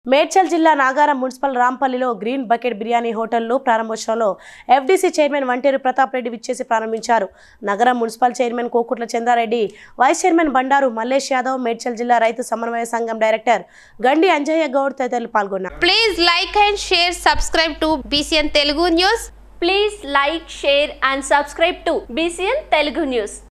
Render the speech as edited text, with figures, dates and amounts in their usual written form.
Medchal జిల్లా Nagaram Municipal Rampalliలో green bucket biryani హోటల్లో ప్రారంభోత్సవంలో FDC చైర్మన్ వంటేరు ప్రతాప్ విచ్చేసి ప్రారంభించారు. Nagaram municipal chairman Kokutla Chandra Reddy, vice chairman Bandaru, Mallesh Yadav, Medchal జిల్లా రైతు సమన్వయ సంఘం డైరెక్టర్ గండి Anjaiah గౌడ్ తదితరులు పాల్గొన్నారు. Please like and share, subscribe to Bcn Telugu News. Please like, share and subscribe to Bcn Telugu News.